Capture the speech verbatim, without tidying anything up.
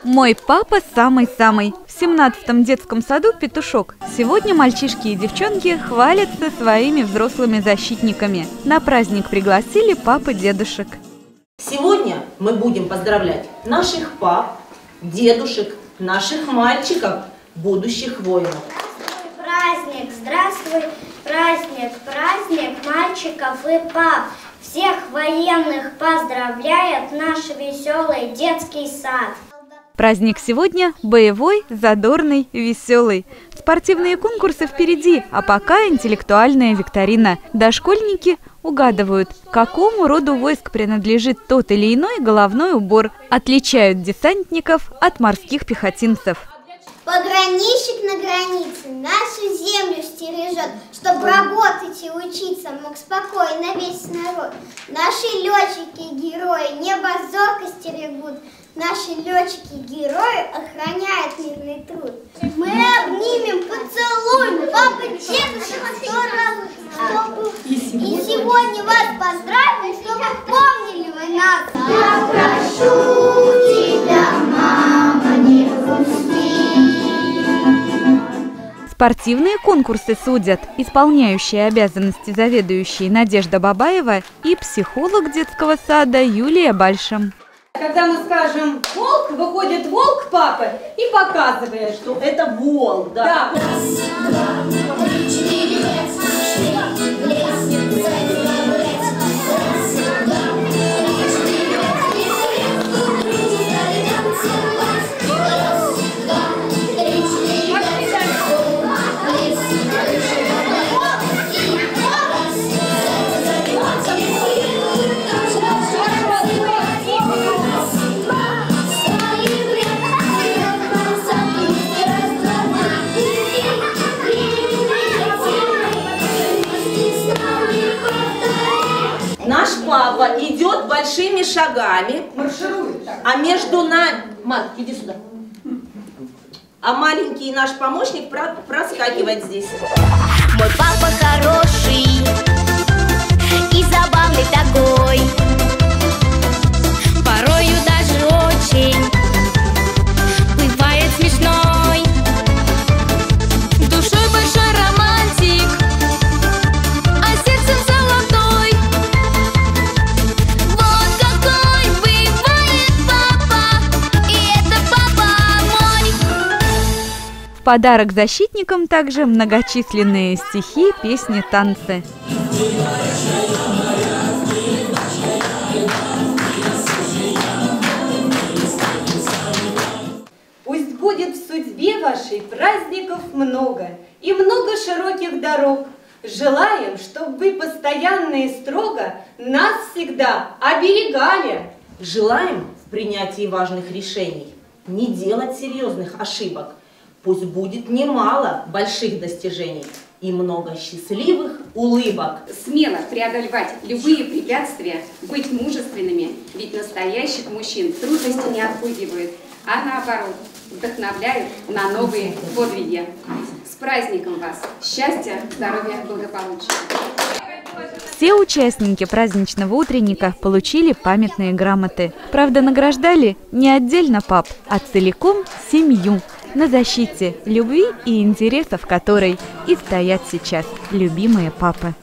Мой папа самый-самый. В семнадцатом детском саду «Петушок». Сегодня мальчишки и девчонки хвалятся своими взрослыми защитниками. На праздник пригласили пап и дедушек. Сегодня мы будем поздравлять наших пап, дедушек, наших мальчиков, будущих воинов. Праздник, здравствуй, праздник, праздник мальчиков и пап. Всех военных поздравляет наш веселый детский сад. Праздник сегодня боевой, задорный, веселый. Спортивные конкурсы впереди, а пока интеллектуальная викторина. Дошкольники угадывают, к какому роду войск принадлежит тот или иной головной убор. Отличают десантников от морских пехотинцев. Пограничник на границе нашу землю стережет, чтобы работать и учиться мог спокойно весь народ. Наши летчики-герои небо зорко стерегут, наши летчики-герои охраняют мирный труд. Мы обнимем, поцелуем, папа, дедушек сто раз, чтобы и сегодня вас поздравим, чтобы помнили вы нас. Я прошу тебя, мама, не грусти. Спортивные конкурсы судят исполняющие обязанности заведующей Надежда Бабаева и психолог детского сада Юлия Бальша. Когда мы скажем «волк», выходит волк папы и показывает, что это волк. Да. Да. Наш папа идет большими шагами, марширует, а между нами... Мат, иди сюда. А маленький наш помощник проскакивает здесь. Мой папа хороший и забавный такой, порою даже очень бывает смешной. Душой большой романтик, а сердцем золотой. Вот какой бывает папа, и это папа мой. В подарок защитникам также многочисленные стихи, песни, танцы. Пусть будет в судьбе вашей праздников много и много широких дорог. Желаем, чтобы вы постоянно и строго нас всегда оберегали. Желаем в принятии важных решений не делать серьезных ошибок. Пусть будет немало больших достижений и много счастливых улыбок. Смело преодолевать любые препятствия, быть мужественными, ведь настоящих мужчин трудности не отпугивают, а наоборот, вдохновляют на новые подвиги. С праздником вас! Счастья, здоровья, благополучия! Все участники праздничного утренника получили памятные грамоты. Правда, награждали не отдельно пап, а целиком семью, на защите любви и интересов которой и стоят сейчас любимые папы.